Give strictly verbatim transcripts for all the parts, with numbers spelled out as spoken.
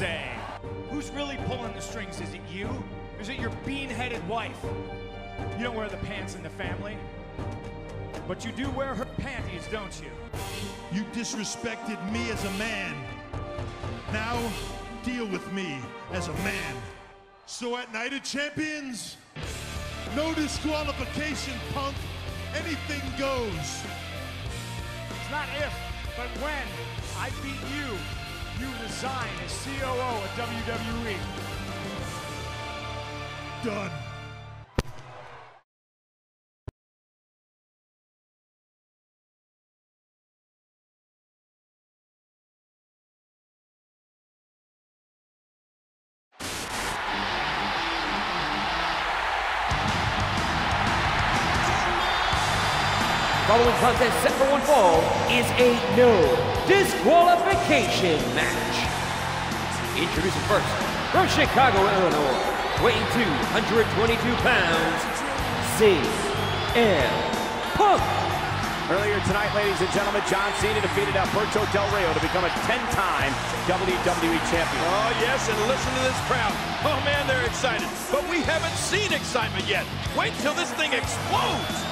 say. Who's really pulling the strings? Is it you? Or is it your bean-headed wife? You don't wear the pants in the family, but you do wear her panties, don't you? You disrespected me as a man. Now, deal with me as a man. So at Night of Champions, no disqualification, Punk. Anything goes. It's not if, but when I beat you, you resign as C O O of W W E. Done. Following contest set for one fall is a no disqualification match. Introducing first, from Chicago, Illinois, weighing two hundred twenty-two pounds, C M Punk. Earlier tonight, ladies and gentlemen, John Cena defeated Alberto Del Rio to become a ten-time W W E champion. Oh, yes, and listen to this crowd. Oh, man, they're excited. But we haven't seen excitement yet. Wait till this thing explodes.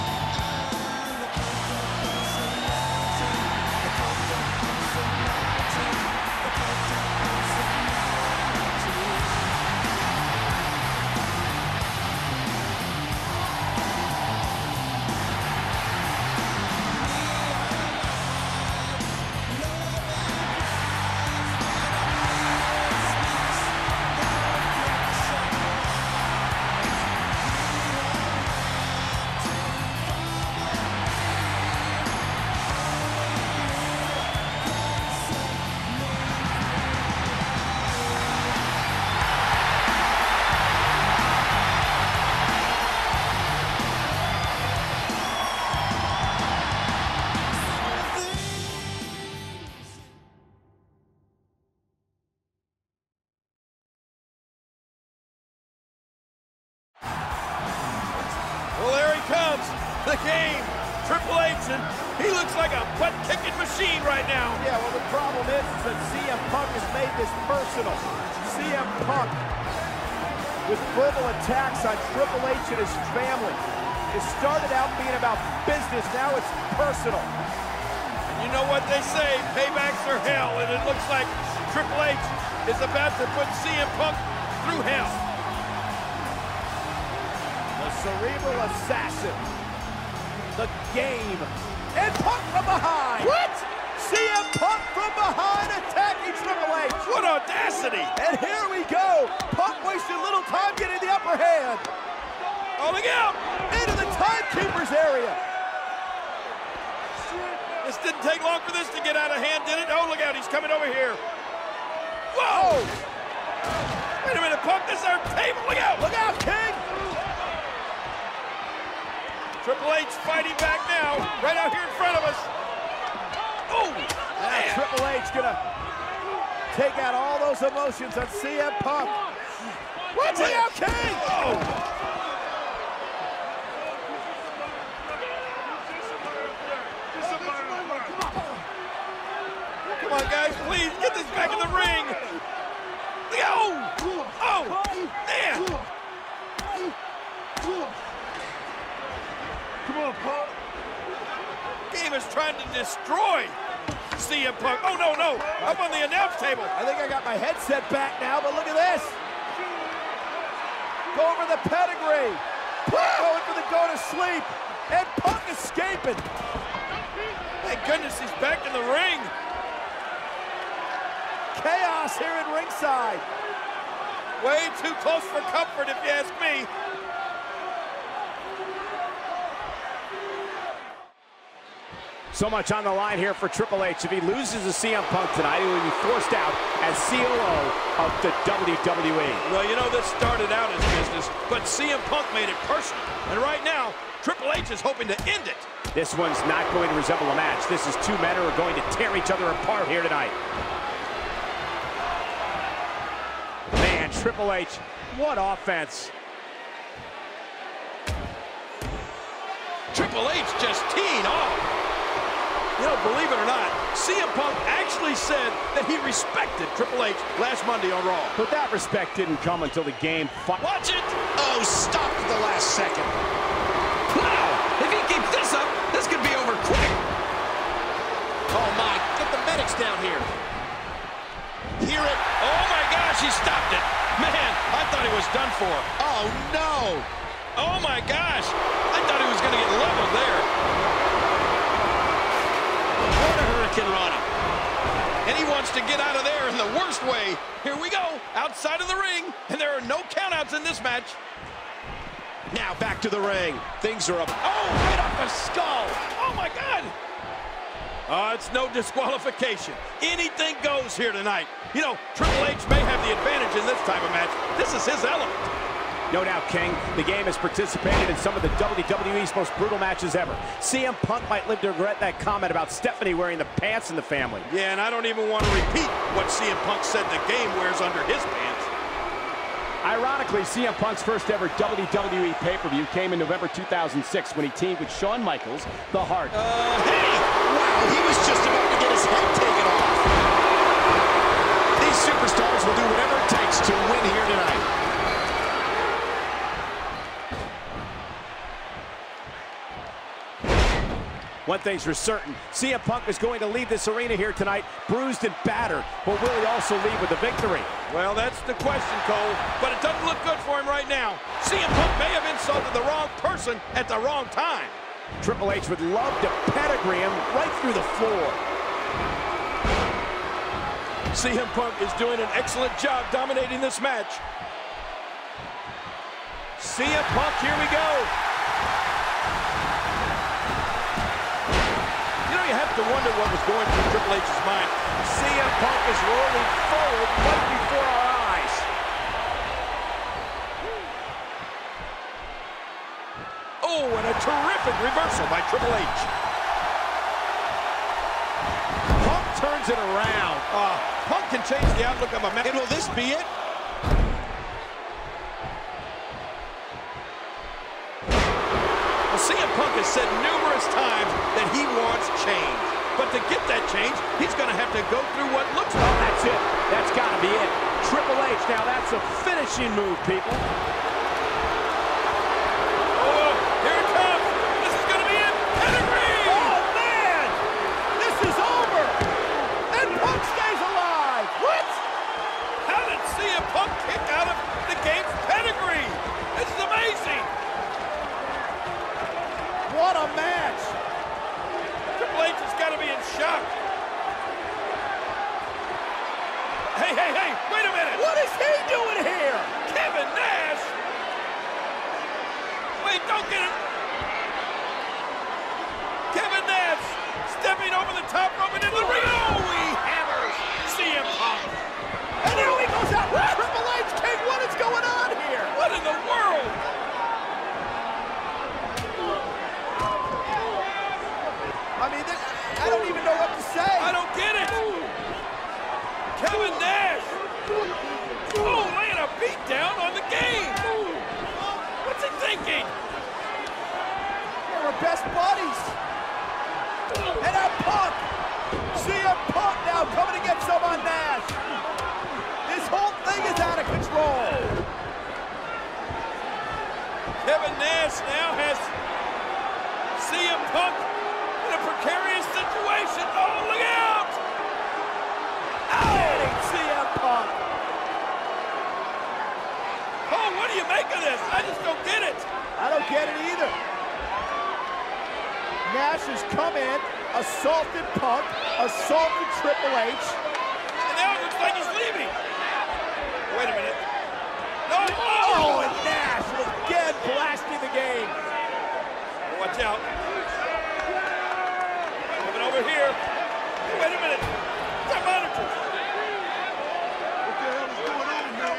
Well, there he comes, the game, Triple H, and he looks like a butt-kicking machine right now. Yeah, well, the problem is, is that C M Punk has made this personal. C M Punk, with verbal attacks on Triple H and his family. It started out being about business, now it's personal. And you know what they say, paybacks are hell, and it looks like Triple H is about to put C M Punk through hell. The cerebral assassin. The game. And Punk from behind. What? C M Punk from behind attacking Triple H. What audacity. And here we go. Punk wasted little time getting the upper hand. Oh, look out. Into the timekeeper's area. This didn't take long for this to get out of hand, did it? Oh, look out. He's coming over here. Whoa. Wait a minute, Punk. This is our table. Look out. Look out, King. Triple H fighting back now, right out here in front of us. Oh, man. Triple H gonna take out all those emotions on C M Punk. What's Look it? out, King! Oh. Come on, guys, please get this back in the ring. Look out. Oh, oh, man. Come on, Punk. Game is trying to destroy C M Punk. Oh, no, no. Up on the announce table. I think I got my headset back now, but look at this. Go over the pedigree. Punk going for the go to sleep. And Punk escaping. Thank goodness he's back in the ring. Chaos here in ringside. Way too close for comfort, if you ask me. So much on the line here for Triple H. If he loses to C M Punk tonight, he will be forced out as C O O of the W W E. Well, you know, this started out as business, but C M Punk made it personal. And right now, Triple H is hoping to end it. This one's not going to resemble a match. This is two men who are going to tear each other apart here tonight. Man, Triple H, what offense. Triple H just teeing off. You know, believe it or not, C M Punk actually said that he respected Triple H last Monday on Raw. But that respect didn't come until the game. Watch it! Oh, stopped at the last second. Wow! If he keeps this up, this could be over quick. Oh, my. Get the medics down here. Hear it. Oh, my gosh, he stopped it. Man, I thought he was done for. Oh, no. Oh, my gosh. I thought he was going to get leveled there. What a Hurricane Rana. And he wants to get out of there in the worst way. Here we go, outside of the ring, and there are no countouts in this match. Now back to the ring. Things are up. Oh, right off the skull. Oh, my God. Oh, it's no disqualification. Anything goes here tonight. You know, Triple H may have the advantage in this type of match. This is his element. No doubt, King. The game has participated in some of the W W E's most brutal matches ever. C M Punk might live to regret that comment about Stephanie wearing the pants in the family. Yeah, and I don't even want to repeat what C M Punk said the game wears under his pants. Ironically, C M Punk's first ever W W E pay-per-view came in November two thousand six when he teamed with Shawn Michaels, The Heart. Uh, hey! Wow, he was just about to get his head taken off. These superstars will do whatever it takes to win here tonight. One thing's for certain, C M Punk is going to leave this arena here tonight bruised and battered, but will he also leave with a victory? Well, that's the question, Cole, but it doesn't look good for him right now. C M Punk may have insulted the wrong person at the wrong time. Triple H would love to pedigree him right through the floor. C M Punk is doing an excellent job dominating this match. C M Punk, here we go. You have to wonder what was going through Triple H's mind. C M Punk is rolling forward right before our eyes. Oh, and a terrific reversal by Triple H. Punk turns it around. Uh, Punk can change the outlook of a match. And will this be it? Well, C M Punk has said numerous times that he wants change. But to get that change, he's going to have to go through what looks like. Oh, that's it. That's got to be it. Triple H, now that's a finishing move, people. Oh, here it comes. This is going to be it. Pedigree! Oh, man! This is over! And Punk stays alive! What? How did C M Punk kick out of the game's pedigree? This is amazing. What a match! Triple H has got to be in shock. Hey, hey, hey, wait a minute. What is he doing here? Kevin Nash? Wait, don't get it. Kevin Nash stepping over the top rope and into the ring. Oh, he hammers C M Punk. And now he goes out with Triple H. King, what is going on here? What in the world? I mean, this, I don't even know what to say. I don't get it. Kevin Nash. Oh, laying a beat down on the game. What's he thinking? They were best buddies. And now Punk. C M Punk now coming to get some on Nash. This whole thing is out of control. Kevin Nash now has C M Punk in a precarious situation. Oh, look out! Hitting C M Punk. Oh, what do you make of this? I just don't get it. I don't get it either. Nash has come in, assaulted Punk, assaulted Triple H. And now it looks like he's leaving. Wait a minute. No! Oh, Oh! and Nash again blasting the game. Watch out. Coming over here. Wait a minute. The monitor. What the hell is going on, man?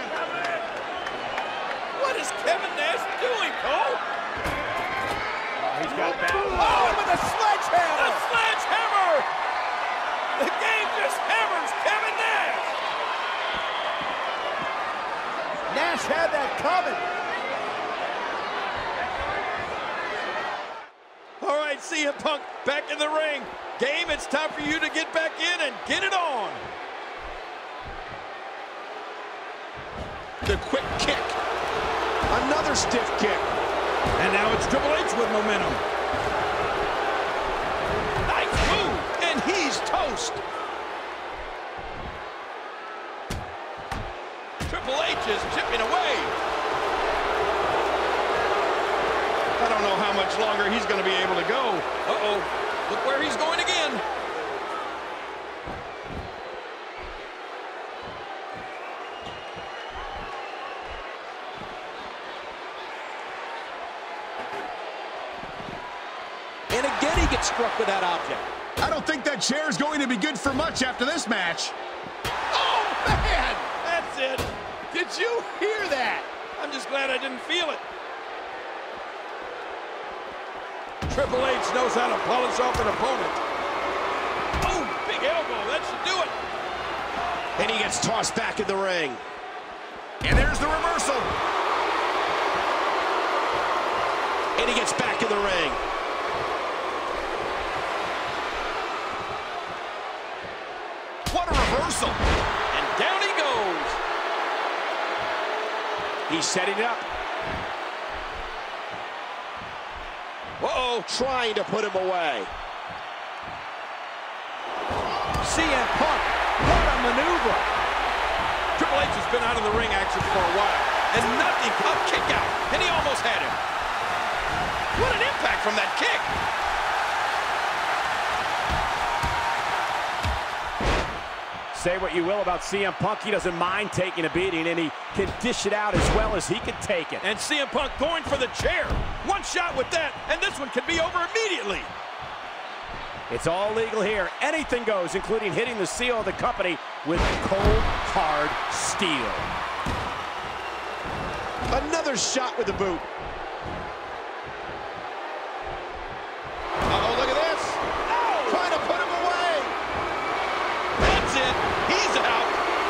What is Kevin Nash doing, Cole? He's got that. Oh, with a The sledgehammer. sledgehammer! The game just hammers Kevin Nash. Nash had that coming. All right, C M Punk back in the ring. Game, it's time for you to get back in and get it on. The quick kick. Another stiff kick. And now it's Triple H with momentum. Nice move, and he's toast. Triple H is chipping away. I don't know how much longer he's going to be able to go. Uh-oh, look where he's going again. And again, he gets struck with that object. I don't think that chair is going to be good for much after this match. Oh, man! That's it. Did you hear that? I'm just glad I didn't feel it. Triple H knows how to polish off an opponent. Oh, big elbow. That should do it. And he gets tossed back in the ring. And there's the reversal. And he gets back in the ring. What a reversal. And down he goes. He's setting it up. Uh-oh, trying to put him away. C M Punk, what a maneuver. Triple H has been out of the ring action for a while. And nothing, a kick out. And he almost had him. What an impact from that kick. Say what you will about C M Punk, he doesn't mind taking a beating, and he can dish it out as well as he can take it. And C M Punk going for the chair. One shot with that, and this one could be over immediately. It's all legal here. Anything goes, including hitting the seal of the company with cold, hard steel. Another shot with the boot. Uh-oh, look at this. Oh! Trying to put him away. That's it. He's out.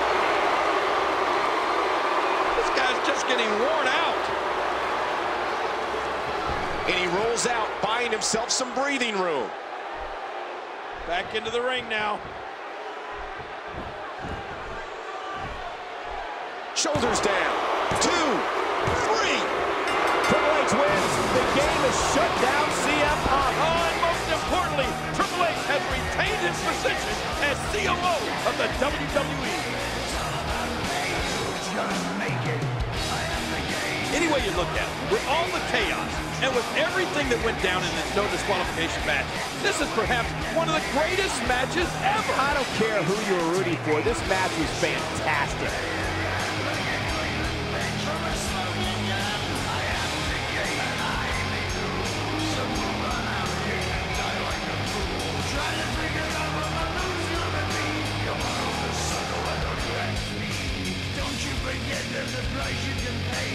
This guy's just getting worn out. And he rolls out, buying himself some breathing room. Back into the ring now. Shoulders down. Two, three. Triple H wins. The game is shut down. C M Punk. Oh, and most importantly, Triple H has retained his position as C O O of the W W E. Any way you look at it, with all the chaos and with everything that went down in this no disqualification match, this is perhaps one of the greatest matches ever. I don't care who you were rooting for. This match was fantastic. Don't you forget there's a price you can pay.